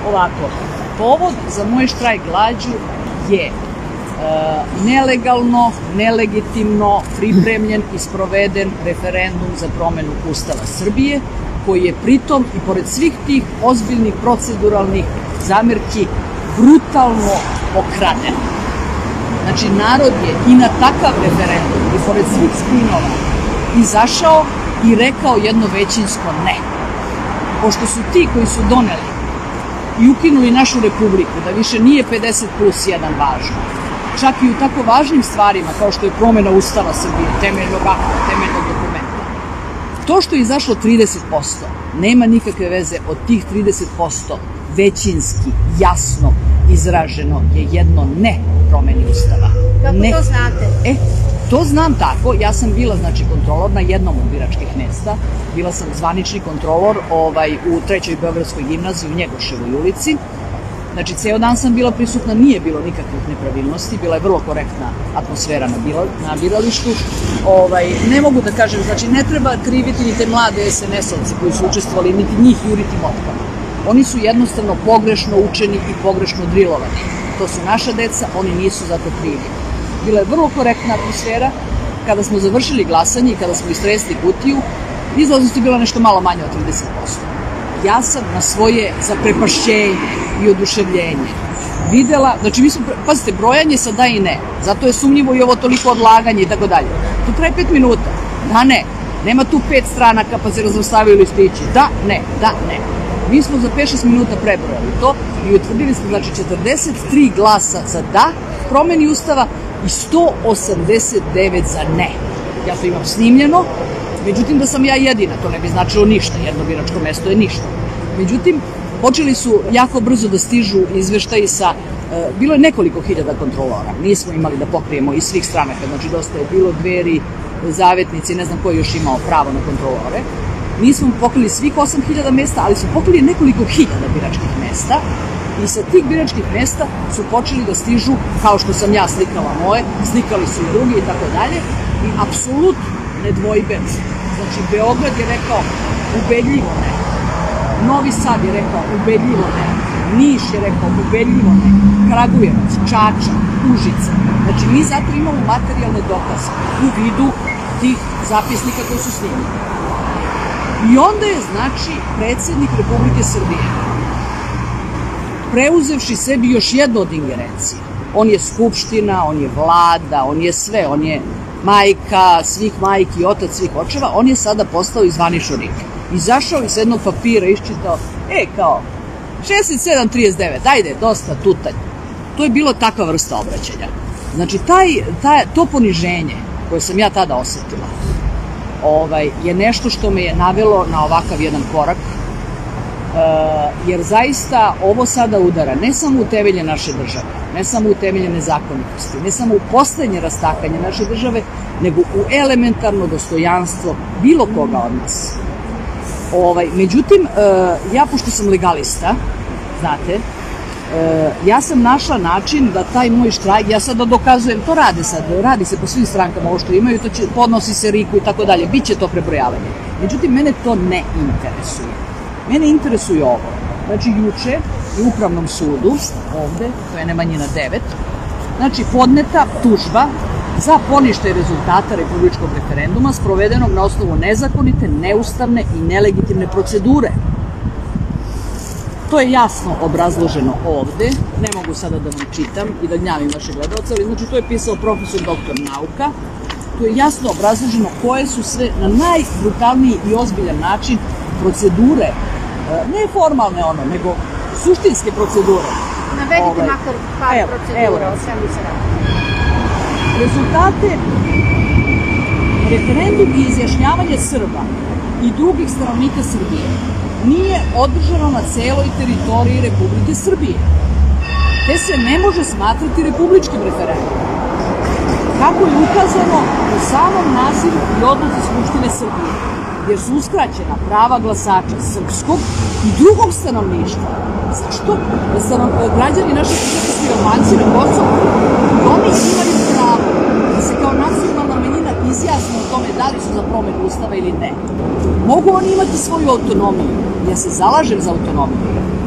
Ovako, povod za moj štrajk glađu je nelegalno, nelegitimno pripremljen i sproveden referendum za promenu Ustava Srbije, koji je pritom i pored svih tih ozbiljnih proceduralnih zamerki brutalno pokraden. Znači, narod je i na takav referendum i pored svih spinova izašao i rekao jedno većinsko ne. Pošto su ti koji su doneli i ukinuli našu republiku, da više nije 50+1 važno, čak i u tako važnim stvarima kao što je promena Ustava Srbije, temeljnog akta, temeljnog dokumenta. To što je izašlo 30%, nema nikakve veze. Od tih 30% većinski, jasno izraženo je jedno ne promeni Ustava. Kako to znate? To znam tako. Ja sam bila, znači, kontrolor na jednom od biračkih mesta. Bila sam zvanični kontrolor u 3. Beogradskoj gimnaziji u Njegoševoj ulici. Znači, ceo dan sam bila prisutna, nije bilo nikakvih nepravilnosti, bila je vrlo korektna atmosfera na biralištu. Ne mogu da kažem, znači, ne treba kriviti ni te mlade SNS-ovci koji su učestvovali, niti njih juriti motkama. Oni su jednostavno pogrešno učeni i pogrešno drilovani. To su naša deca, oni nisu za to krivi. Bila je vrlo korektna atmosfera. Kada smo završili glasanje i kada smo istresli kutiju, izlaznost je bila nešto malo manje od 30%. Ja sam na svoje zaprepašćenje i oduševljenje videla, znači mi smo, pazite, brojanje sa da i ne, zato je sumnjivo i ovo toliko odlaganje i tako dalje. To traje 5 minuta, da ne, nema tu 5 stranaka pa se razvrstavaju listići, da ne, da ne. Mi smo za 5-6 minuta prebrojali to i utvrdili smo, znači, 43 glasa za da promeni Ustava i 189 za ne. Ja to imam snimljeno. Međutim, da sam ja jedina, to ne bi značilo ništa, jedno biračko mesto je ništa. Međutim, počeli su jako brzo da stižu izveštaji sa, bilo je nekoliko hiljada kontrolora, nismo imali da pokrijemo iz svih stranaka, znači dosta je bilo Dveri, Zavetnici, ne znam ko je još imao pravo na kontrolore. Nismo pokrili svih 8000 mesta, ali su pokrili nekoliko hiljada biračkih mesta i sa tih biračkih mesta su počeli da stižu, kao što sam ja slikala moje, slikali su i drugi i tako dalje, i apsolutno nedvojbeno. Znači, Beograd je rekao ubedljivo ne. Novi Sad je rekao ubedljivo ne. Niš je rekao ubedljivo ne. Kragujevac, Čačak, Užice. Znači, mi zato imamo materijalne dokaze u vidu tih zapisnika koji su snimljeni. I onda je, znači, predsjednik Republike Srbije, preuzevši sebi još jedno od ingerencija, on je skupština, on je vlada, on je sve, on je majka svih majki, otac svih očeva, on je sada postao i zvaničnik. Izašao iz jednog papira, iščitao, kao, 67-39, ajde, dosta, tutanj. To je bilo takva vrsta obraćanja. Znači, to poniženje koje sam ja tada osetila, je nešto što me je navelo na ovakav jedan korak, jer zaista ovo sada udara ne samo u temelje naše države, ne samo u temelje nezakonitosti, ne samo u poslednje rastakanje naše države, nego u elementarno dostojanstvo bilo koga od nas. Međutim, ja, pošto sam legalista, znate, ja sam našla način da taj moj štrajk, ja sada dokazujem, to radi se po svim strankama, ovo što imaju, podnosi se RIK-u i tako dalje, bit će to prebrojavanje. Međutim, mene to ne interesuje. Mene interesuje ovo. Znači, juče u Upravnom sudu, ovde, to je Nemanjina 9, znači, podneta tužba za poništaj rezultata republičkog referenduma sprovedenog na osnovu nezakonite, neustavne i nelegitimne procedure. To je jasno obrazloženo ovde, ne mogu sada da vam čitam i da gnjavim vaše gledalce, ali znači to je pisao profesor doktor nauka, tu je jasno obrazloženo koje su sve na najbrutalniji i ozbiljan način procedure, ne formalne nego suštinske procedure. Navedite makar par procedura, o čemu se radi. Rezultate referendum i izjašnjavanje Srba i drugih stanovnika Srbije nije održano na celoj teritoriji Republike Srbije, te se ne može smatrati republičkim referendumom, kako je ukazano u samom nazivu i odluci Skupštine Srbije, jer su uskraćena prava glasača srpskog i drugog stanovništva. Zašto? Građani naše srpski Albanci na Kosovu, oni imaju pravo da se kao nacionalna manjina izjasne o tome da li su za promenu Ustava ili ne. Mogu oni imati svoju autonomiju, ja se zalažem za autonomiju,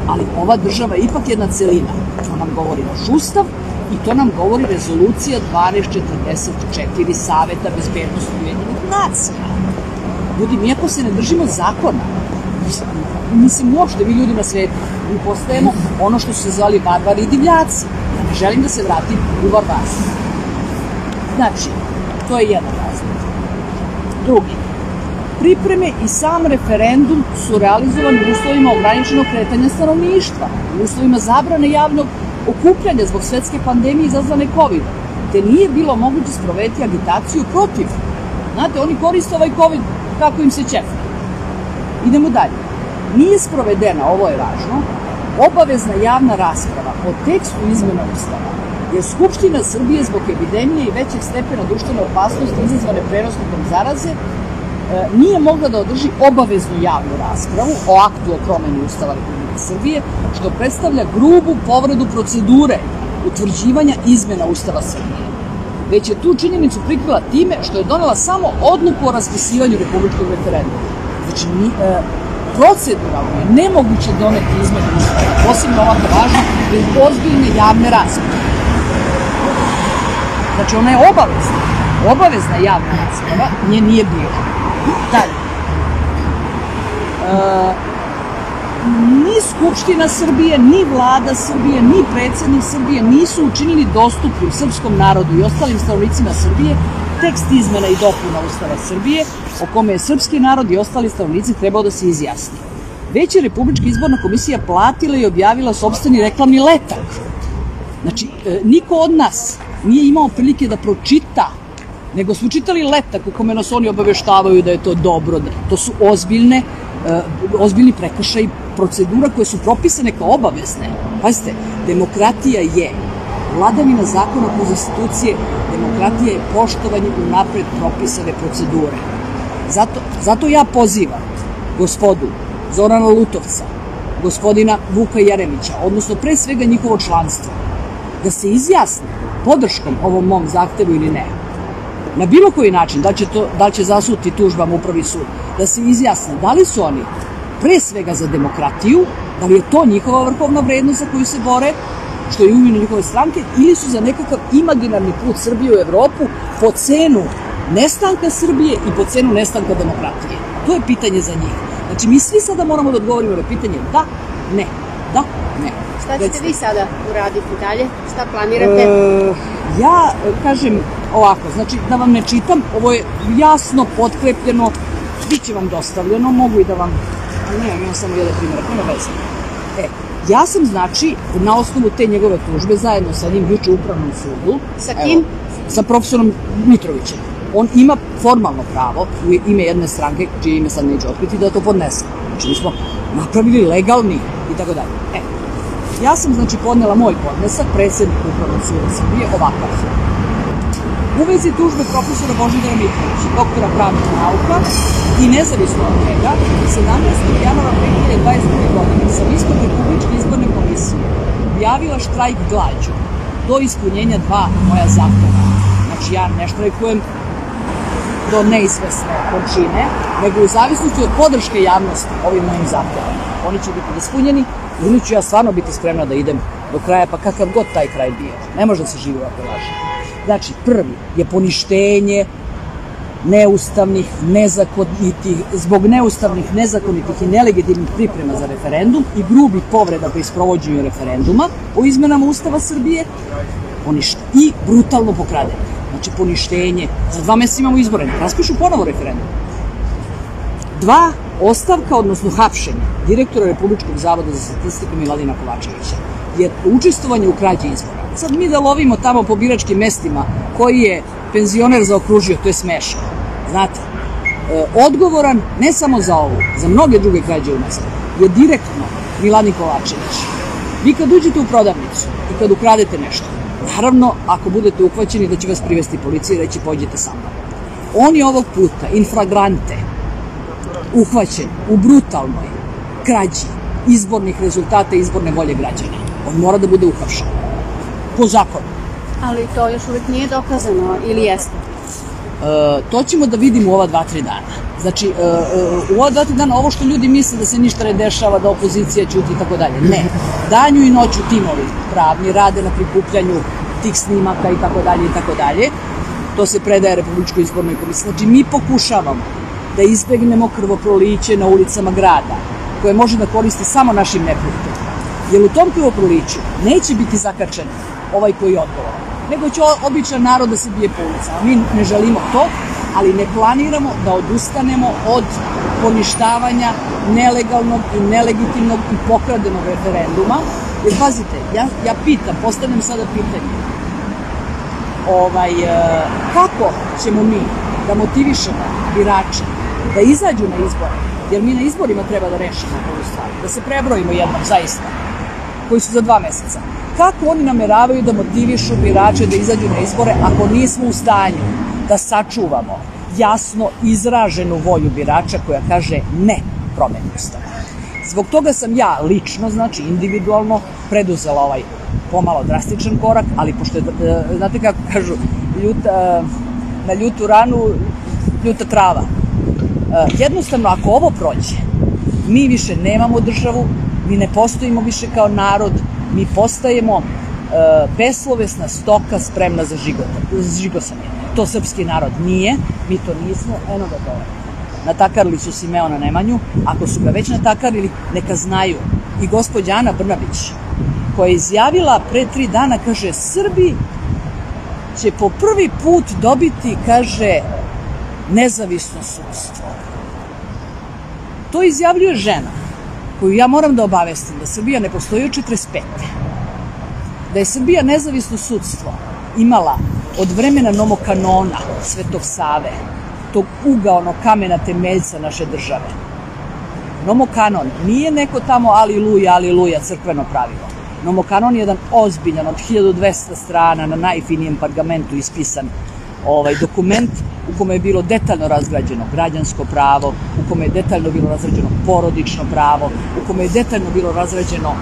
ali ova država je ipak jedna celina. To nam govori naš ustav i to nam govori rezolucija 1244 Saveta bezbednosti Ujedinjenih nacija. Ljudi, mi ako se ne držimo zakona, mislim uopšte mi ljudi na svetu, mi postajemo ono što su se zvali barbari i divljaci. Ja ne želim da se vratim u barbarstvo. Znači, to je jedan razlog. Drugi, pripreme i sam referendum su realizovani u uslovima ograničenog kretanja stanovništva, u uslovima zabrane javnog okupljanja zbog svetske pandemije izazvane COVID, te nije bilo moguće sprovesti agitaciju protiv. Znate, oni koriste ovaj COVID kako im se ćefne. Idemo dalje. Nije sprovedena, ovo je važno, obavezna javna rasprava o tekstu izmena Ustava, jer Skupština Srbije zbog epidemije i većeg stepena društvene opasnosti izazvane prenosom zaraze nije mogla da održi obaveznu javnu raspravu o aktu o promeni Ustava Republike Srbije, što predstavlja grubu povredu procedure utvrđivanja izmena Ustava Srbije. Već je tu činjenicu prikrila time što je donela samo odluku o raspisivanju republičkog referenduma. Znači, proceduralno je nemoguće doneti izmene Ustava, posebno ovako važno, bez ozbiljne javne rasprave. Znači, ona je obavezna javna rasprava, nje nije bilo. Dalje. Ni Skupština Srbije, ni Vlada Srbije, ni predsednik Srbije nisu učinili dostupnim srpskom narodu i ostalim stanovnicima Srbije tekst izmena i dopuna Ustava Srbije, o kome je srpski narod i ostali stanovnici trebao da se izjasni. Već je Republička izborna komisija platila i objavila sopstveni reklamni letak. Znači, niko od nas nije imao prilike da pročita, nego smo čitali letak u kome nas oni obaveštavaju da je to dobro. To su ozbiljni prekršaj procedura koje su propisane kao obavezne. Pazite, demokratija je vladavina zakona kroz institucije, demokratija je poštovanje unapred propisane procedure. Zato ja pozivam gospodu Zorana Lutovca, gospodina Vuka Jeremića, odnosno pre svega njihovo članstvo, da se izjasne podrškom ovom mom zahtevu ili ne. Na bilo koji način, da li će zasuti tužbama Upravni sud, da se izjasne da li su oni pre svega za demokratiju, da li je to njihova vrhovna vrednost za koju se bore, što je u imenu njihove stranke, ili su za nekakav imaginarni put Srbije u Evropu po cenu nestanka Srbije i po cenu nestanka demokratije. To je pitanje za njih. Znači, mi svi sada moramo da odgovorimo na pitanje da, ne, da, ne. Šta ćete vi sada uraditi dalje? Šta planirate? Ja kažem ovako, znači da vam ne čitam, ovo je jasno, potkrepljeno, bit će vam dostavljeno, mogu i da vam, imam samo jedan primjer, nema veze. Ja sam, znači, na osnovu te njegove tužbe, zajedno sa njim juče u Upravnom sudu. Sa kim? Sa profesorom Mitrovićem. On ima formalno pravo, u ime jedne stranke, čije ime sad neću otkriti, da to podnese. Znači, mi smo napravili legalni i tako dalje. Ja sam, znači, podnela moj podnesak predsedniku Upravnog suda Srbije ovakav. U vezi tužbe profesora Božidara Mitrovića, doktora pravnih nauka i nezavisno od njega, 17. januara 2022. godine sam ispod Republičke izborne komisije objavila štrajk glađu do ispunjenja 2 moja zahteva. Znači, ja ne štrajkujem do neizvesne končine, nego u zavisnosti od podrške javnosti ovim mojim zahtevama. Oni će biti ispunjeni ili ću ja stvarno biti spremna da idem do kraja, pa kakav god taj kraj bio. Ne može da se živi ovako laži. Znači, prvi je poništenje neustavnih, nezakonitih, zbog neustavnih, nezakonitih i nelegitimnih priprema za referendum i grubih povreda pri sprovođenju referenduma o izmenama Ustava Srbije i brutalno pokradanje. Znači, poništenje. Za 2 meseca imamo izbore, raspišu ponovo referendum. 2, ostavka, odnosno hapšenje direktora Republičkog zavoda za statistiku Miladina Kovačevića, jer učestvovanje u krađi izbora. Sad mi da lovimo tamo po biračkim mestima koji je penzioner zaokružio, to je smešno. Znate, odgovoran ne samo za ovu, za mnoge druge krađe u mestu, je direktno Miladin Kovačević. Vi kad uđete u prodavnicu i kad ukradete nešto, naravno, ako budete uhvaćeni da će vas privesti policija i reći pođite sa mnom. On je ovog puta, in flagrante, uhvaćen u brutalnoj krađi izbornih rezultata i izborne volje građana. On mora da bude uhapšen. Po zakonu. Ali to još uvijek nije dokazano, ili jeste? To ćemo da vidimo u ova 2-3 dana. Znači, u ova 2 dana, ovo što ljudi misle da se ništa ne dešava, da opozicija ćuti i tako dalje, ne. Danju i noću timovi pravni rade na prikupljanju tih snimaka i tako dalje i tako dalje. To se predaje Republičkoj izbornoj komisiji. Znači, mi pokušavamo da izbegnemo krvoproliće na ulicama grada, koje može da koristi samo našim neprijateljima. Jer u tom krvoproliću neće biti zakačen ovaj koji je odgovoran, nego će običan narod da se bije po ulicama. Mi ne želimo to, ali ne planiramo da odustanemo od poništavanja nelegalnog i nelegitimnog i pokradenog referenduma. Jer pazite, ja pitam, postavljam sada pitanje, kako ćemo mi da motivišemo birače da izađu na izbore, jer mi na izborima treba da rešimo ovu stvar, da se prebrojimo jednom zaista, koji su za 2 meseca. Kako oni nameravaju da motivišu birače da izađu na izbore ako nismo u stanju da sačuvamo jasno izraženu volju birača koja kaže ne promeni Ustava. Zbog toga sam ja lično, znači individualno, preduzela ovaj pomalo drastičan korak, ali pošto je, znate kako kažu, na ljutu ranu ljuta trava. Jednostavno, ako ovo prođe, mi više nemamo državu, mi ne postojimo više kao narod, mi postajemo beslovesna stoka spremna za žigosanje. To srpski narod nije, mi to nismo, eno ga dole. Natakarili su Simeona Nemanju, ako su ga već natakarili, neka znaju. I gospođa Ana Brnabić, koja je izjavila pre 3 dana, kaže, Srbi će po prvi put dobiti, kaže, nezavisno sudstvo. To izjavljuje žena, koju ja moram da obavestim da Srbija ne postoji od 45. Da je Srbija nezavisno sudstvo imala od vremena Nomokanona, Svetog Save, tog ugaonog kamena temeljca naše države. Nomokanon nije neko tamo aliluja crkveno pravilo. Nomokanon je jedan ozbiljan, od 1200 strana, na najfinijem pergamentu ispisan dokument u kome je bilo detaljno razgrađeno građansko pravo, u kome je detaljno bilo razrađeno porodično pravo, u kome je detaljno bilo razrađeno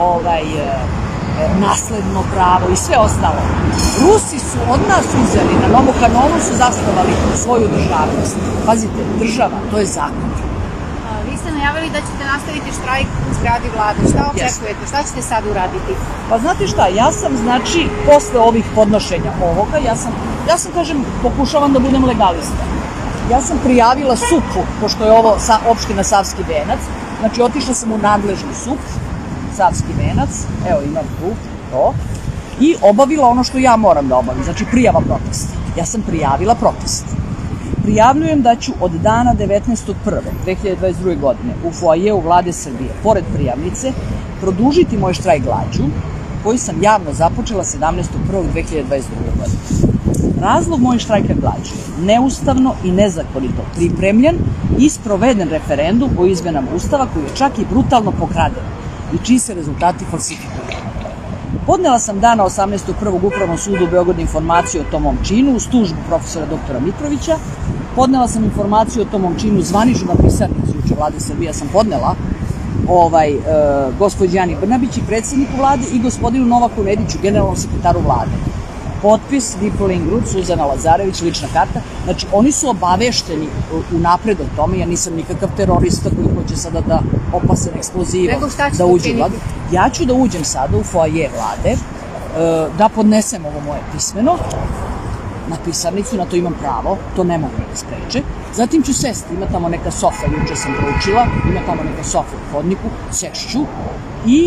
nasledno pravo i sve ostalo. Rusi su od nas uzeli, na Nomokanonu su zasnovali svoju državnost. Pazite, država, to je zakon. Vi ste najavili da ćete nastaviti štrajk u zgradi vlade. Šta očekujete? Šta ćete sad uraditi? Pa znate šta, ja sam, znači, posle ovih podnošenja ovoga, ja sam, kažem, pokušavam da budem legalista. Ja sam prijavila SUP-u, pošto je ovo opština Savski Venac, znači otišla sam u nadležni SUP, Savski Venac, evo imam tu, to, i obavila ono što ja moram da obavim, znači prijava protesta. Ja sam prijavila protest. Prijavljujem da ću od dana 19.1.2022. godine u foajeu Vlade Srbije, pored prijavnice, produžiti moj štrajk glađu, koji sam javno započela 17.1.2022. godine. Razlog mojeg štrajka glađu je neustavno i nezakonito pripremljen i sproveden referendum o izmenama Ustava koji je čak i brutalno pokraden i čiji se rezultati falsifikuju. Podnela sam dana 18.1. u Upravnom sudu u Beogradu informaciju o tom mom činu uz tužbu profesora doktora Mitrovića. Podnela sam informaciju o tom mom činu zvanično na pisarnici juče Vlade Srbije. Ja sam podnela gospođi Ani Brnabić i predsedniku Vlade i gospodinu Novaku Nediću, generalnom sekretaru Vlade. Potpis Nikole Ingrud, Suzana Lazarević, lična karta. Znači, oni su obavešteni unapred o tome. Ja nisam nikakav terorista koji hoće sada da opasen eksplozivom da uđe u Vladu. Ja ću da uđem sada u foaje Vlade, da podnesem ovo moje pismeno na pisarnicu, na to imam pravo, to ne mogu da spreče. Zatim ću sesti, ima tamo neka sofa, juče sam proučila, ima tamo neka sofa u hodniku, sešću i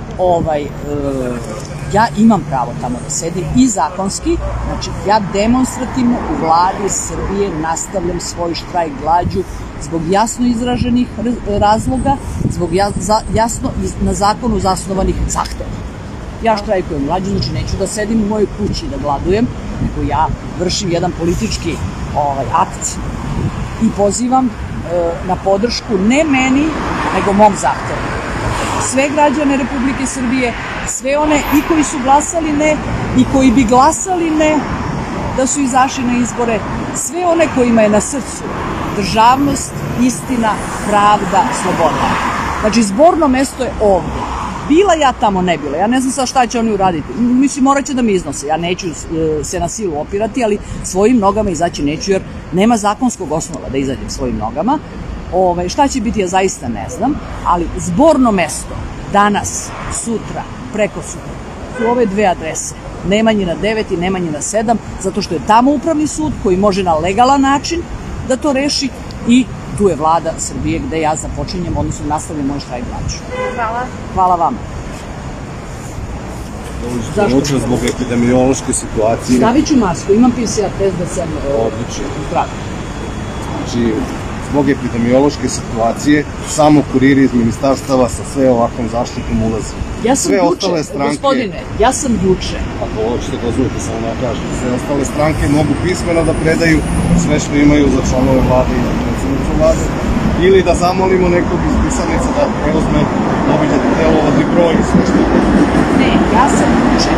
ja imam pravo tamo da sedim i zakonski, znači ja demonstrativno u Vladi Srbije nastavljam svoj štrajk glađu zbog jasno izraženih razloga, zbog jasno na zakonu zasnovanih zahteva. Ja štrajkujem glađu, znači neću da sedim u mojoj kući da gladujem, nego ja vršim jedan politički akt i pozivam na podršku ne meni, nego mom zahtevu. Sve građane Republike Srbije, sve one i koji su glasali ne i koji bi glasali ne da su izašli na izbore, sve one kojima je na srcu državnost, istina, pravda, sloboda. Znači, zborno mesto je ovde. Bila ja tamo, ne bila. Ja ne znam sad šta će oni uraditi. Mislim, morat će da me iznose. Ja neću se na silu opirati, ali svojim nogama izaći neću, jer Nema zakonskog osnova da izađem svojim nogama. Šta će biti, ja zaista ne znam, ali zborno mesto danas, sutra, preko sutra su ove dve adrese. Nemanjina 9 i Nemanjina 7, zato što je tamo upravni sud koji može na legalan način da to reši i tu je vlada Srbije gde ja započinjem, odnosno nastavljam moj štrajk glađu. Hvala. Hvala vama. Unutra zbog epidemiološke situacije. Stavit ću masku, imam PCR test da sam Odlično. zdrav. Znači, zbog epidemiološke situacije, samo kuriri iz ministarstava sa sve ovakvom zaštitom ulazi. Ja sam sve juče, ostale stranke, gospodine, ja sam juče. Ako hoćete, dozvolite samo da kažem, sve ostale stranke mogu pismeno da predaju sve što imaju za članove vlade i za predsjednicu vlade, ili da zamolimo nekog iz pisarnice da preuzme obiljati telovodi broj i sve što je. Ne, ja sam juče.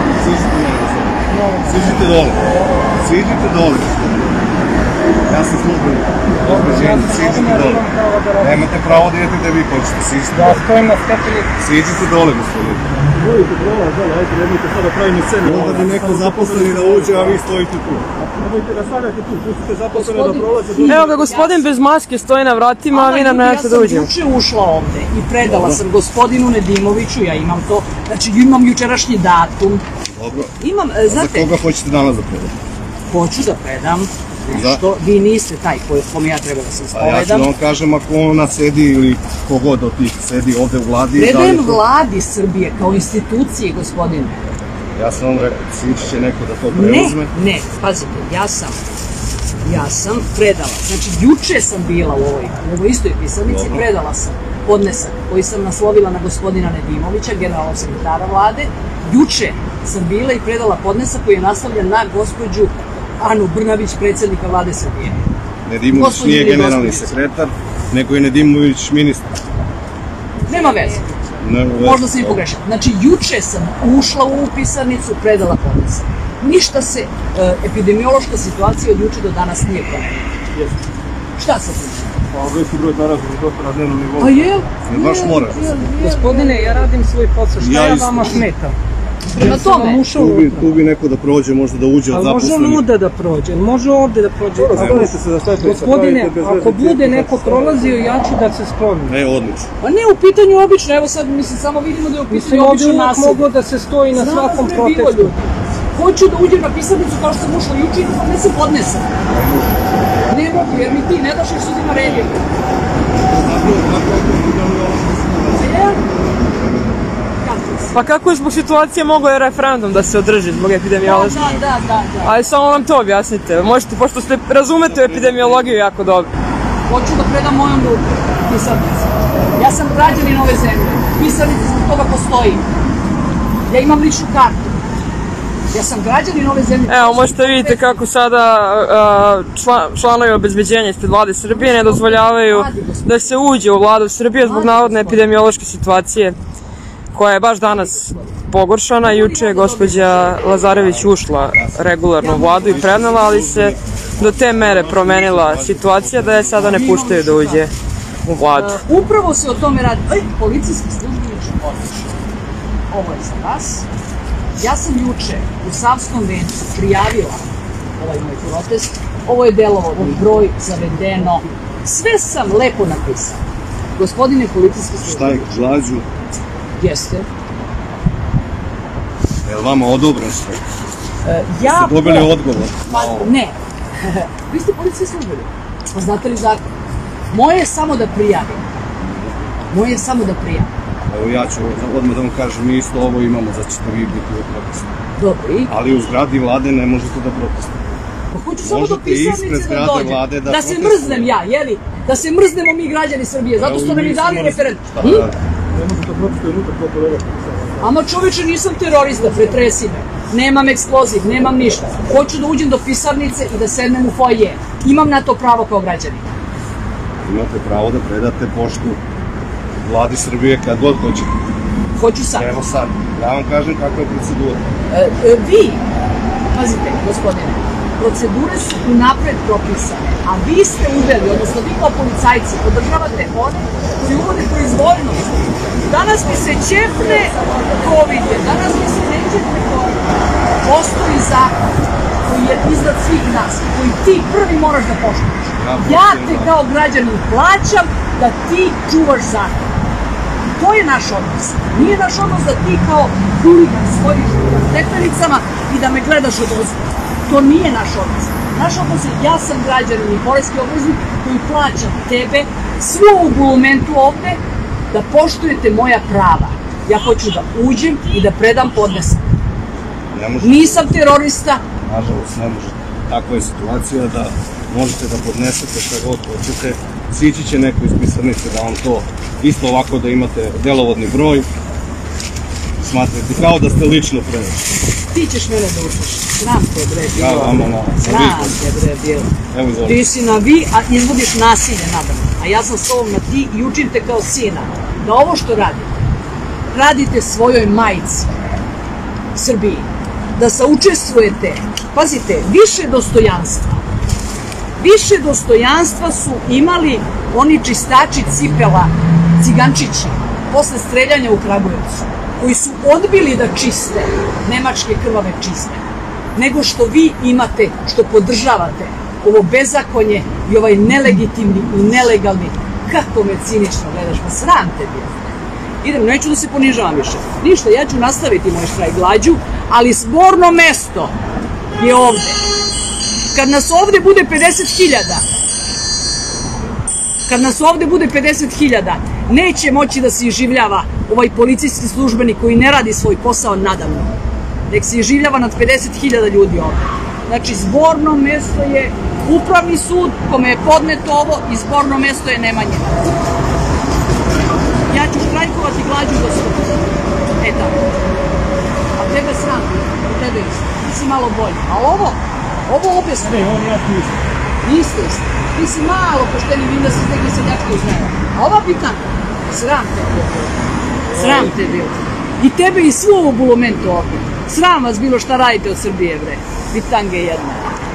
Siđite dole. Siđite dole. Ja sam službenik. Siđite dole. Nemate pravo da idete gde vi hoćete. Siđite dole. Ja stojim na stepenici. Siđite dole, gospodine. Budite prolaz, dole, ajde, nemojte sada pravimo scenu. Onda bi neko zaposleni da uđe, a vi stojite tu. Nemojte da stavljate tu, pustite zaposlene da prolaze. Evo ga, gospodin bez maske stoji na vratima, a vi nam nećete da uđemo. Ja sam juče ušla ovde i predala sam gospodinu Nedimoviću, ja imam to, znači imam jučerašnji datum. Dobro. Imam, Za znate, koga hoćete danas da predate? hoću da predam nešto, vi niste taj kome ja treba da se Pa ja ću da ispovedam. vam kažem ako ona sedi ili kogod od tih sedi ovde u vladi. Predajem vladi Srbije kao instituciji, gospodine. Ja sam vam rekao, sići će neko da to preuzme. Ne, pazite, ja sam predala, znači juče sam bila u ovoj istoj pisarnici, Dobro. predala sam podnesak koji sam naslovila na gospodina Nedimovića, generalnog sekretara vlade. Juče sam bila i predala podnesak koji je naslovljen na gospođu Anu Brnabić, predsjednika vlade Srbije. Nedimović nije generalni sekretar, nego je Nedimović ministar. Nema veze. Možda sam i pogrešila. Znači, juče sam ušla u ovu pisarnicu, predala podnesak. Ništa se epidemiološka situacija od juče do danas nije promenila. Šta se tu? Pa veći broj naraženi dosta na dnevnom nivou. Pa jel? Baš moraš. Gospodine, ja radim svoj posao, šta ja vama smetam? Na tome. Tu bi neko da prođe, možda da uđe od Ali može zaposlenih. luda da prođe, može ovde da prođe. Stavite se da stavite. Gospodine, ako bude neko prolazio, ja ću da se sklonim. Odlično. Pa ne, u pitanju obično, evo sad, mislim, samo vidimo da je u Mislim, pitanju ovde obično uvijek nasilje. moglo da se stoji na svakom protestu. Hoću da uđem na pisarnicu kao što sam ušla juče i da podnesem podnesak. Ne mogu, jer mi ti ne daš jer su ti naredio. Pa kako je zbog situacije mogao je referendum da se održi zbog epidemiološke? Da. Ali samo nam to objasnite. Možete, pošto ste razumete epidemiologiju jako dobro. Hoću da predam mojom ruku pisarnicu. Ja sam građanin ove zemlje. Pisarnica zbog toga postoji. Ja imam ličnu kartu. Ja sam građanin ove zemlje. Evo, možete vidite kako sada članovi obezbeđenja ispred vlade Srbije ne dozvoljavaju da se uđe u vladu Srbije zbog navodne epidemiološke situacije koja je baš danas pogoršana. Juče je gospođa Lazarević ušla regularno u vladu i prenela, ali se do te mere promenila situacija da je sada ne puštaju da uđe u vladu. Upravo se o tome radi. Policijski službeniče, odlično. Ovo je za vas. Ja sam juče u Savskom vencu prijavila ovaj moj protest. Ovo je delovodni broj, zavedeno. Sve sam lepo napisala. Gospodine policijski službeniče. Šta je glađu? Jeste. Je li vama odobren sve? Ja Ste dobili odgovor? Pa ne. Vi ste policijski službenik. Pa znate li zakon? Moje je samo da prijavim. Evo ja ću odmah da vam kažem, mi isto ovo imamo, zato ćete vi biti u protestu. Dobro, i? Ali u zgradi vlade ne možete da protestujete. Pa hoću samo do Možete ispred pisarnice da zgrade dođem. vlade da Da se protestujete. mrznem ja, jeli? Da se mrznemo mi građani Srbije, zato što nam i dali referendum. Ne možete protestuje unutra kao kolega. Ama čoveče, nisam terorista, pretresi me. Nemam eksploziv, nemam ništa. Hoću da uđem do pisarnice i da sednem u foje. Imam na to pravo kao građanin. Imate pravo da predate poštu vladi Srbije kad god hoćete. Hoću sad. Evo sad, ja vam kažem kakva je procedura. Vi, pazite, gospodine, procedure su unapred propisane, a vi ste uveli, odnosno vi kao policajci podržavate one koji uvode proizvoljnost. Danas mi se ćepne COVID, danas mi se ne ćepne COVID. Postoji zakon. koji je iznad svih nas, koji ti prvi moraš da poštuješ. Ja te kao građanin plaćam da ti čuvaš zakon. To je naš odnos. Nije naš odnos da ti kao huligan stojiš na stepenicama i da me gledaš od ozgo. To nije naš odnos. Naš odnos je ja sam građanin i poreski obveznik koji plaćam tebe, svu ovu bulumentu ovde, da poštujete moja prava. Ja hoću da uđem i da predam podnesak. Nisam terorista. Nažalost, ne možete. Takva je situacija da možete da podnesete šta god hoćete. Sići će neko iz pisarnice da vam to isto ovako da imate delovodni broj. Smatrate kao da ste lično prešli. Ti ćeš mene da učiš. Sram te bre bilo. Ja vama na Sram te bre bilo. Evo izvolite. Ti si na vi, a izvodiš nasilje nadam. A ja sam s ovom na ti i učim te kao sina. Da ovo što radite svojoj majici, Srbiji. Da saučestvujete, pazite, više dostojanstva. Više dostojanstva su imali oni čistači cipela, cigančići, posle streljanja u Kragujevcu, koji su odbili da čiste nemačke krvave čiste, nego što vi imate, što podržavate ovo bezakonje i ovaj nelegitimni i nelegalni, kako me cinično gledaš, pa sram te bilo. Idem, neću da se ponižavam više. Ništa, ja ću nastaviti moj štrajk glađu, ali zborno mesto je ovde. Kad nas ovde bude 50.000, neće moći da se iživljava ovaj policijski službenik koji ne radi svoj posao nadamno. Nek se iživljava nad 50.000 ljudi ovde. Znači, zborno mesto je upravni sud kome je podneto ovo i zborno mesto je Nemanjina. Ja ću štrajkovati glađu do sutra. E tako. A tebe sram, tebe isto. Ti si malo bolji. A ovo opet sve. Ne, on ja ti isto. Niste isto. Ti si malo pošteni, vidim da si stekli seljačke uzneva. A ova bitanka, sram te bilo. Sram te bilo. I tebe i svu ovu bulumentu ovdje. Sram vas bilo šta radite od Srbije, bre. Bitange jedna.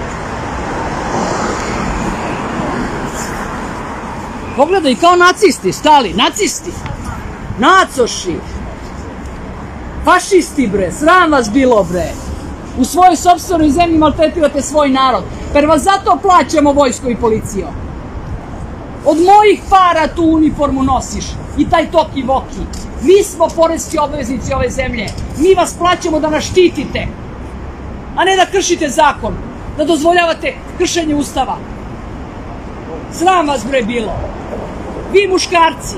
Pogledaj, kao nacisti, stali, nacisti. Nacoši. Fašisti, bre, sram vas bilo, bre. U svojoj sopstvenoj zemlji maltretirate svoj narod. Per vas zato plaćamo vojsko i policiju. Od mojih para tu uniformu nosiš i taj toki voki. Mi smo poreski obveznici ove zemlje. Mi vas plaćamo da nas štitite, a ne da kršite zakon, da dozvoljavate kršenje ustava. Sram vas bre bilo. Vi muškarci.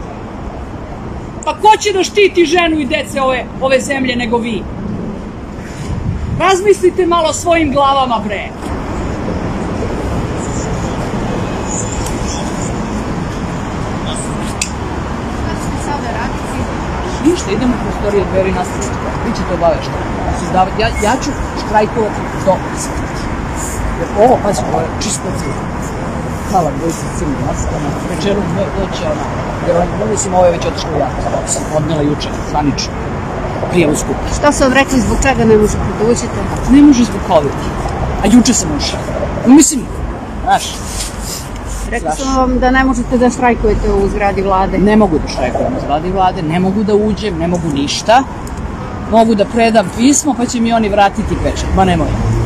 Pa ko će da štiti ženu i dece ove zemlje nego vi? Razmislite malo svojim glavama, bre. Šta ćete sada raditi? Ništa, idemo u prostorije dveri nastaviti. Vi ćete obaveštavati. Ja ću štrajkovati do smrti. Jer ovo, pazi, ovo je čisto cijelo. Hvala, dvojica crni maskama. Večerom doće ona. Jer mislim, ovo je već otišlo u jatru. Sam odnela juče, zvanično. Prijavu skupu. Šta su vam rekli zbog čega ne možete da uđete? Ne može zbog COVID. A juče sam ušao. Mislim, znaš. Rekli su vam da ne možete da štrajkujete u zgradi vlade. Ne mogu da štrajkujem u zgradi vlade, ne mogu da uđem, ne mogu ništa. Mogu da predam pismo, pa će mi oni vratiti pečat. Ma nemoj.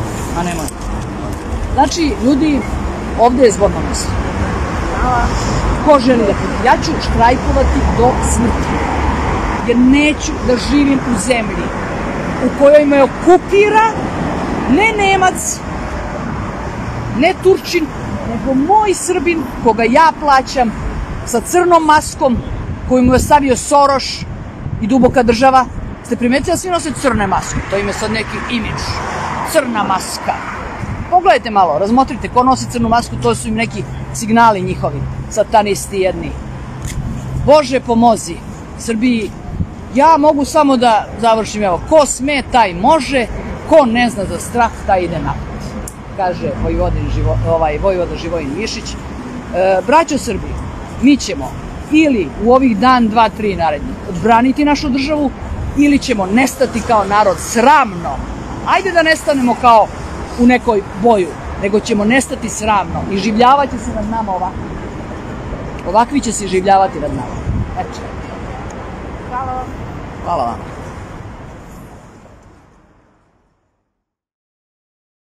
Znači, ljudi, ovde je zborno mesto. Ko želi da predam? Ja ću štrajkovati do smrti. Jer neću da živim u zemlji u kojoj me okupira ne Nemac, ne Turčin, nego moj Srbin, koga ja plaćam, sa crnom maskom, koju mu je stavio Soroš i duboka država. Ste primetili da svi nose crne maske? To im je sad neki imidž. Crna maska. Pogledajte malo, razmotrite ko nosi crnu masku, to su im neki signali njihovi, satanisti jedni. Bože pomozi Srbiji. Ja mogu samo da završim, evo, ko sme, taj može, ko ne zna za strah, taj ide napad, kaže vojvoda Živojin Mišić. Braćo Srbije, mi ćemo ili u ovih dan, 2, 3 narednih odbraniti našu državu, ili ćemo nestati kao narod sramno. Ajde da nestanemo kao u nekoj boju, nego ćemo nestati sramno. I življavaće se nad nama ovakvi. Ovakvi će se življavati nad nama. Eto. Hvala vam. Hvala vam.